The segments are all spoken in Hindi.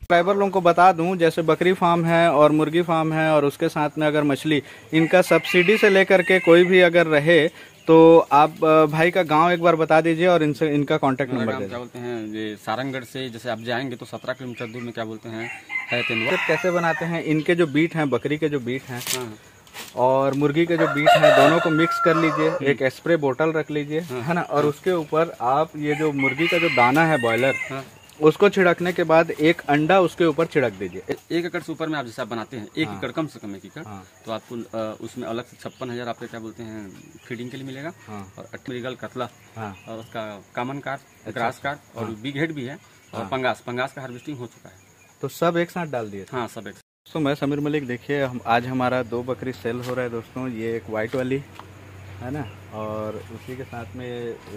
सब्सक्राइबर लोगों को बता दूं, जैसे बकरी फार्म है और मुर्गी फार्म है और उसके साथ में अगर मछली, इनका सब्सिडी से लेकर के कोई भी अगर रहे तो आप भाई का गांव एक बार बता दीजिए और इनसे इनका कांटेक्ट नंबर दे दीजिए। क्या बोलते हैं ये सारंगगढ़ से जैसे आप जाएंगे तो 17 किलोमीटर दूर में क्या बोलते हैं है तेंदुआ। कैसे बनाते हैं इनके जो बीट हैं, बकरी के जो बीट हैं और मुर्गी के जो बीट हैं, दोनों को मिक्स कर लीजिए, एक स्प्रे बोतल रख लीजिए, है ना, और उसके ऊपर आप ये जो मुर्गी का जो दाना है बॉयलर, उसको छिड़कने के बाद एक अंडा उसके ऊपर छिड़क दीजिए। 1 एकड़ से ऊपर में आप जैसे आप बनाते हैं 1 एकड़ कम से कम 1 एकड़, तो आपको उसमें अलग से 56,000 आपके क्या बोलते हैं फीडिंग के लिए मिलेगा, और मृगल कतला और उसका कॉमन कार्प, ग्रास कार्प और बिग हेड भी है, और पंगास का हार्वेस्टिंग हो चुका है। तो सब एक साथ डाल दिए? हाँ, सब एक साथ। दोस्तों मैं समीर मलिक, देखिए आज हमारा 2 बकरी सेल हो रहा है दोस्तों। ये एक वाइट वाली है ना, और उसी के साथ में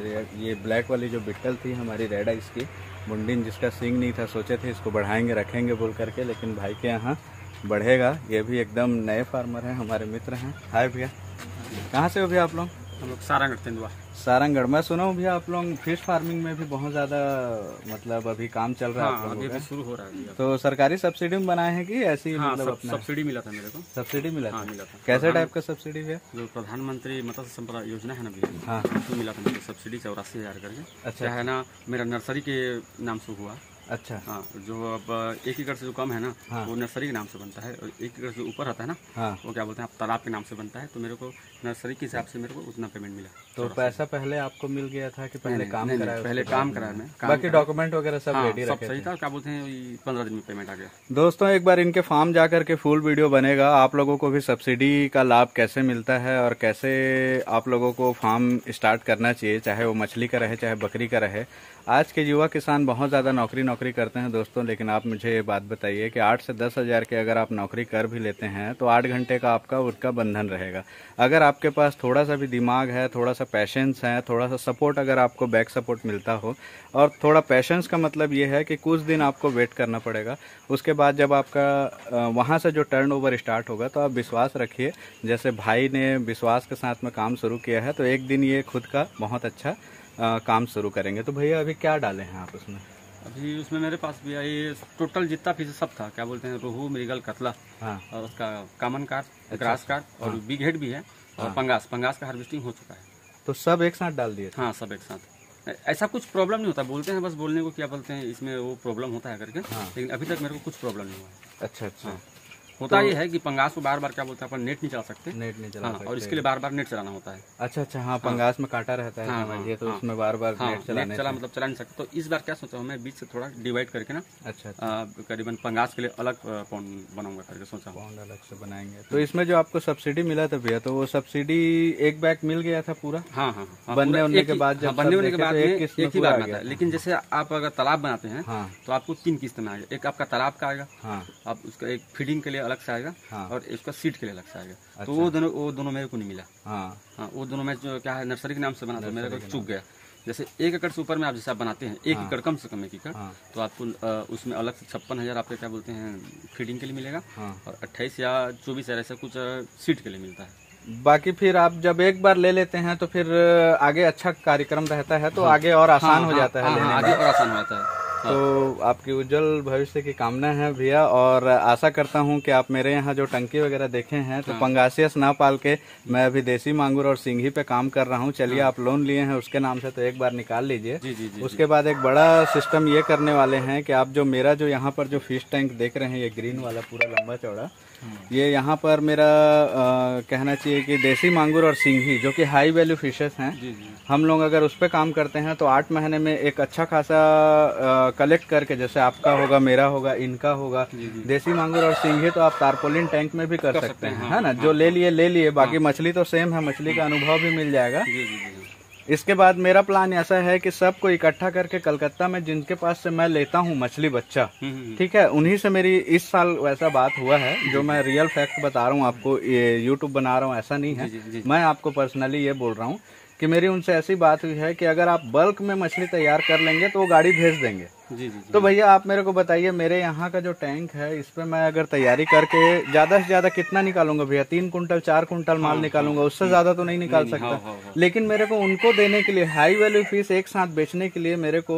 ये ब्लैक वाली जो बिट्टल थी हमारी, रेड आइस की मुंडिन, जिसका सींग नहीं था, सोचे थे इसको बढ़ाएंगे रखेंगे बोल करके, लेकिन भाई के यहाँ बढ़ेगा। ये भी एकदम नए फार्मर हैं, हमारे मित्र हैं। हाय भैया, कहाँ से हो भैया आप लोग? हम लोग सारंगगढ़ तेंदुआ। सारंगगढ़। मैं सुना हूँ भैया आप लोग फिश फार्मिंग में भी बहुत ज्यादा मतलब अभी काम चल रहा है। हाँ, अभी शुरू हो रहा है। तो सरकारी सब्सिडी में बनाए हैं कि ऐसी? हाँ, मतलब अपना सब्सिडी मिला था मेरे को। सब्सिडी मिला था? हाँ, मिला था। कैसे टाइप का सब्सिडी है? जो प्रधानमंत्री मत्स्य संपदा योजना है ना भैया, हाँ, तो मिला था मुझे सब्सिडी 84,000 करके। अच्छा है ना, मेरा नर्सरी के नाम से हुआ। अच्छा। हाँ, जो अब 1 एकड़ से जो कम है ना, वो नर्सरी के नाम से बनता है, और 1 एकड़ से ऊपर आता है ना, वो क्या बोलते हैं तालाब के नाम से बनता है। तो मेरे को नर्सरी के हिसाब से मेरे को उतना पेमेंट मिला। तो पैसा पहले आपको मिल गया था कि पहले काम कराया? पहले काम कराया मैं, बाकी डॉक्यूमेंट वगैरह सब रेडी सब सही था। क्या बोलते हैं 15 दिन में पेमेंट आ गया। दोस्तों एक बार इनके फार्म जाकर के फुल वीडियो बनेगा, आप लोगों को भी सब्सिडी का लाभ कैसे मिलता है और कैसे आप लोगों को फार्म स्टार्ट करना चाहिए, चाहे वो मछली का रहे चाहे बकरी का रहे। आज के युवा किसान बहुत ज़्यादा नौकरी करते हैं दोस्तों, लेकिन आप मुझे ये बात बताइए कि 8 से 10 हज़ार के अगर आप नौकरी कर भी लेते हैं तो 8 घंटे का आपका उसका बंधन रहेगा। अगर आपके पास थोड़ा सा भी दिमाग है, थोड़ा सा पैशेंस है, थोड़ा सा सपोर्ट, अगर आपको बैक सपोर्ट मिलता हो, और थोड़ा पैशेंस का मतलब ये है कि कुछ दिन आपको वेट करना पड़ेगा, उसके बाद जब आपका वहाँ से जो टर्नओवर स्टार्ट होगा तो आप विश्वास रखिए, जैसे भाई ने विश्वास के साथ में काम शुरू किया है, तो एक दिन ये खुद का बहुत अच्छा काम शुरू करेंगे। तो भैया अभी क्या डाले हैं आप उसमें? अभी उसमें मेरे पास भी ये टोटल जितना फिश सब था, क्या बोलते हैं रोहू, मृगल, कतला, और उसका कॉमन कार्प, ग्रास कार्प और बिग हेड भी है, और पंगास का हार्वेस्टिंग हो चुका है। तो सब एक साथ डाल दिए? हाँ, सब एक साथ। ऐसा कुछ प्रॉब्लम नहीं होता, बोलते हैं बस बोलने को क्या बोलते हैं इसमें वो प्रॉब्लम होता है करके, लेकिन अभी तक मेरे को कुछ प्रॉब्लम नहीं हुआ। अच्छा। होता ये है कि पंगास को बार बार क्या बोलते हैं अपन नेट नहीं चला सकते, सकते, और इसके लिए बार बार नेट चलाना होता है। अच्छा। हाँ, पंगास में कांटा रहता है, ये तो उसमें बार बार नेट चला मतलब चला नहीं सकते। तो इस बार क्या सोचा हूँ मैं, बीच से थोड़ा डिवाइड करके ना, करीबन पंगास के लिए अलग पॉन्ड बनाऊंगा करके सोचा। पॉन्ड अलग से बनाएंगे। तो इसमें जो आपको सब्सिडी मिला था भैया, तो वो सब्सिडी एक बैग मिल गया था पूरा? हाँ, बनने होने के बाद एक ही बार आता है। लेकिन जैसे आप अगर तालाब बनाते हैं तो आपको 3 किस्त में आएगा। एक आपका तालाब का आएगा, आप उसका एक फीडिंग के लिए अलग से आएगा, और इसका सीड के लिए अलग से आएगा। तो वो दोनों मेरे को नहीं मिला। हाँ, वो दोनों में जो क्या है नर्सरी के नाम से बना था, मेरे को चूक गया। जैसे 1 एकड़ से ऊपर में आप जैसे आप बनाते हैं 1 एकड़ कम से कम 1 एकड़, तो आपको उसमें अलग से 56,000 आपके क्या बोलते हैं फीडिंग के लिए मिलेगा, और 28 या 24 ऐसा कुछ सीड के लिए मिलता है। बाकी फिर आप जब एक बार ले लेते हैं तो फिर आगे अच्छा कार्यक्रम रहता है, तो आगे और आसान हो जाता है, आगे और आसान हो जाता है। तो आपकी उज्जवल भविष्य की कामना है भैया, और आशा करता हूं कि आप मेरे यहाँ जो टंकी वगैरह देखे हैं तो पंगासियस ना पाल के मैं अभी देसी मांगुर और सिंघी पे काम कर रहा हूं। चलिए, आप लोन लिए हैं उसके नाम से, तो एक बार निकाल लीजिए। उसके बाद एक बड़ा सिस्टम ये करने वाले हैं कि आप जो मेरा जो यहाँ पर जो फिश टैंक देख रहे हैं, ये ग्रीन वाला पूरा लंबा चौड़ा, ये यहाँ पर मेरा कहना चाहिए कि देसी मांगुर और सिंघी जो कि हाई वैल्यू फिशेस हैं, हम लोग अगर उस पर काम करते हैं तो 8 महीने में एक अच्छा खासा कलेक्ट करके, जैसे आपका होगा, मेरा होगा, इनका होगा, देसी मांगुर और सिंघी तो आप तारपोलिन टैंक में भी कर सकते हैं, है ना। जो ले लिए, बाकी मछली तो सेम है, मछली का अनुभव भी मिल जाएगा। इसके बाद मेरा प्लान ऐसा है कि सबको इकट्ठा करके कलकत्ता में जिनके पास से मैं लेता हूँ मछली बच्चा, ठीक है, उन्हीं से मेरी इस साल वैसा बात हुआ है, जो मैं रियल फैक्ट बता रहा हूँ आपको, ये यूट्यूब बना रहा हूँ ऐसा नहीं है, मैं आपको पर्सनली ये बोल रहा हूँ कि मेरी उनसे ऐसी बात हुई है कि अगर आप बल्क में मछली तैयार कर लेंगे तो वो गाड़ी भेज देंगे। तो भैया आप मेरे को बताइए, मेरे यहाँ का जो टैंक है इस पे मैं अगर तैयारी करके ज्यादा से ज्यादा कितना निकालूंगा भैया? 3 कुंटल 4 कुंटल माल निकालूंगा, उससे ज्यादा तो नहीं निकाल सकता। लेकिन मेरे को उनको देने के लिए, हाई वैल्यू फिश एक साथ बेचने के लिए मेरे को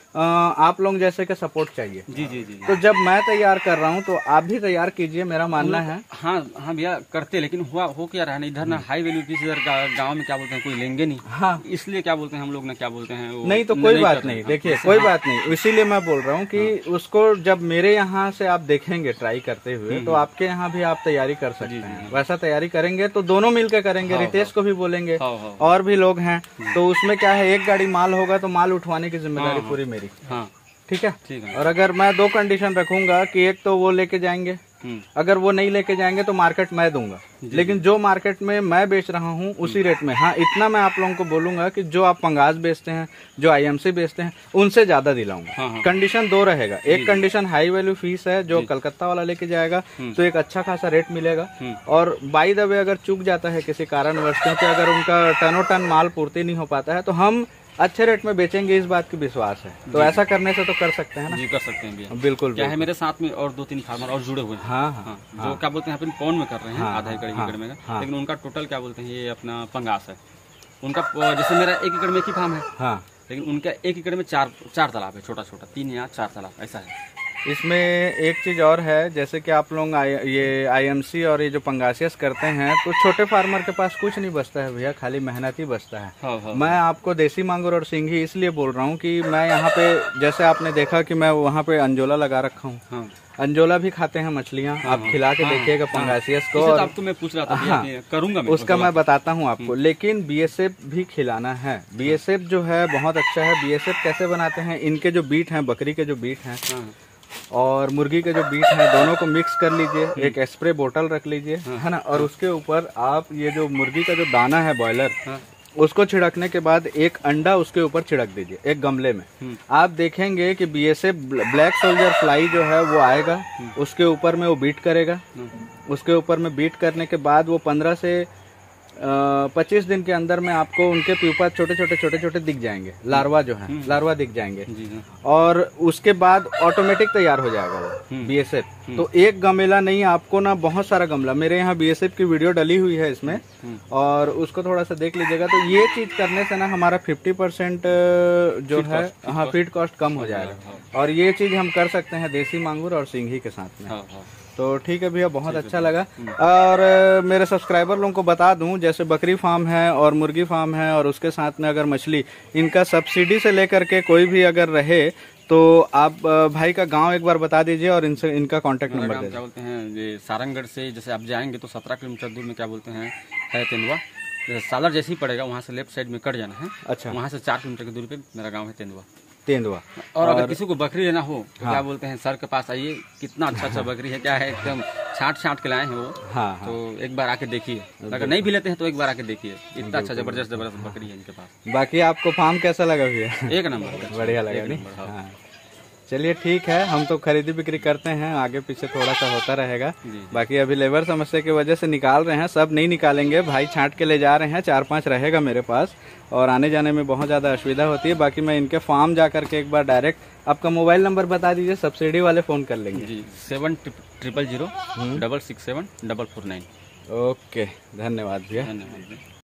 आप लोग जैसे कि सपोर्ट चाहिए। जी जी जी। तो जब मैं तैयार कर रहा हूँ तो आप भी तैयार कीजिए, मेरा मानना है। हाँ हाँ भैया करते, लेकिन हो क्या रहा है इधर ना हाई वैल्यू पीस इधर गाँव में क्या बोलते हैं कोई लेंगे नहीं। हाँ, इसलिए क्या बोलते हैं हम लोग ना, क्या बोलते हैं नहीं तो कोई बात नहीं, देखिए कोई बात नहीं, इसीलिए मैं बोल रहा हूँ कि उसको जब मेरे यहाँ से आप देखेंगे ट्राई करते हुए तो आपके यहाँ भी आप तैयारी कर सकते हैं। वैसा तैयारी करेंगे तो दोनों मिलकर करेंगे, रितेश को भी बोलेंगे और भी लोग हैं। तो उसमें क्या है, एक गाड़ी माल होगा तो माल उठवाने की जिम्मेदारी पूरी मेरी। ठीक है। और अगर मैं 2 कंडीशन रखूंगा कि एक तो वो लेके जाएंगे, अगर वो नहीं लेके जाएंगे तो मार्केट मैं दूंगा, लेकिन जो मार्केट में मैं बेच रहा हूँ उसी रेट में। हाँ, इतना मैं आप लोगों को बोलूंगा कि जो आप पंगास बेचते हैं, जो IMC बेचते हैं, उनसे ज्यादा दिलाऊंगा। कंडीशन 2 रहेगा। एक कंडीशन हाई वैल्यू फीस है, जो कलकत्ता वाला लेके जाएगा तो एक अच्छा खासा रेट मिलेगा। और बाय द वे अगर चूक जाता है किसी कारणवश, क्योंकि अगर उनका टनों टन माल पूर्ति नहीं हो पाता है, तो हम अच्छे रेट में बेचेंगे, इस बात की विश्वास है। तो ऐसा करने से तो कर सकते हैं ना? जी कर सकते हैं भैया, बिल्कुल। क्या है, मेरे साथ में और 2-3 फार्मर और जुड़े हुए हैं। हाँ, जो क्या बोलते हैं अपने पौन में कर रहे हैं, आधा एकड़ में, लेकिन उनका टोटल क्या बोलते हैं ये अपना पंगास है उनका। जैसे मेरा 1 एकड़ में 1 ही फार्म है, लेकिन उनका 1 एकड़ में 4 तालाब है, छोटा छोटा 3 या 4 तालाब ऐसा है। इसमें एक चीज और है, जैसे कि आप लोग ये IMC और ये जो पंगासियस करते हैं तो छोटे फार्मर के पास कुछ नहीं बचता है भैया, खाली मेहनत ही बचता है। मैं आपको देसी मांगुर और सिंघी इसलिए बोल रहा हूँ कि मैं यहाँ पे, जैसे आपने देखा कि मैं वहाँ पे अंजोला लगा रखा हूँ। अंजोला भी खाते हैं मछलियाँ, आप खिला के देखिएगा पंगासियस को। और आपको मैं पूछ रहा था, करूंगा मैं उसका मैं बताता हूँ आपको। लेकिन BSF भी खिलाना है। BSF जो है बहुत अच्छा है। BSF कैसे बनाते हैं, इनके जो बीट हैं, बकरी के जो बीट हैं और मुर्गी के जो बीट हैं, दोनों को मिक्स कर लीजिए, एक स्प्रे बोतल रख लीजिए, है ना, और उसके ऊपर आप ये जो मुर्गी का जो दाना है बॉयलर, उसको छिड़कने के बाद एक अंडा उसके ऊपर छिड़क दीजिए एक गमले में। आप देखेंगे कि BSF ब्लैक सोल्जर फ्लाई जो है वो आएगा, उसके ऊपर में वो बीट करेगा। उसके ऊपर में बीट करने के बाद वो 15 से 25 दिन के अंदर में आपको उनके प्यूपा छोटे छोटे दिख जाएंगे, लार्वा जो है, लार्वा दिख जाएंगे। और उसके बाद ऑटोमेटिक तैयार हो जाएगा वो BSF। तो एक गमला नहीं, आपको ना बहुत सारा गमला, मेरे यहाँ BSF की वीडियो डली हुई है इसमें, और उसको थोड़ा सा देख लीजिएगा। तो ये चीज करने से ना हमारा 50% जो है, हाँ, फीड कॉस्ट कम हो जाएगा। और ये चीज हम कर सकते हैं देसी मांगुर और सिंघी के साथ में। तो ठीक है भैया, बहुत अच्छा लगा। और मेरे सब्सक्राइबर लोगों को बता दूं, जैसे बकरी फार्म है और मुर्गी फार्म है और उसके साथ में अगर मछली, इनका सब्सिडी से लेकर के कोई भी अगर रहे तो आप भाई का गांव एक बार बता दीजिए और इनसे इनका कांटेक्ट नंबर दे दीजिए। क्या बोलते हैं, ये सारंगगढ़ से जैसे आप जाएंगे तो 17 किलोमीटर दूर में क्या बोलते हैं है तेंदुआ। सालर जैसे ही पड़ेगा, वहाँ से लेफ्ट साइड में कट जाना है। अच्छा, वहाँ से 4 किलोमीटर की दूरी पे मेरा गाँव है तेंदुआ। और अगर किसी को बकरी लेना हो तो क्या बोलते हैं, सर के पास आइए, कितना अच्छा बकरी है, क्या है, एकदम छाट के लाए हैं वो। तो एक बार आके देखिए, अगर नहीं भी लेते हैं तो एक बार आके देखिए, इतना अच्छा जबरदस्त बकरी है इनके पास। बाकी आपको फार्म कैसा लगा भैया? 1 नंबर, बढ़िया लगा नहीं? चलिए ठीक है, हम तो खरीदी बिक्री करते हैं, आगे पीछे थोड़ा सा होता रहेगा। बाकी अभी लेबर समस्या की वजह से निकाल रहे हैं, सब नहीं निकालेंगे, भाई छांट के ले जा रहे हैं, 4-5 रहेगा मेरे पास, और आने जाने में बहुत ज़्यादा असुविधा होती है। बाकी मैं इनके फार्म जा करके एक बार डायरेक्ट आपका मोबाइल नंबर बता दीजिए, सब्सिडी वाले फ़ोन कर लेंगे। जी, 7000 667 449। ओके, धन्यवाद भैया। धन्यवाद।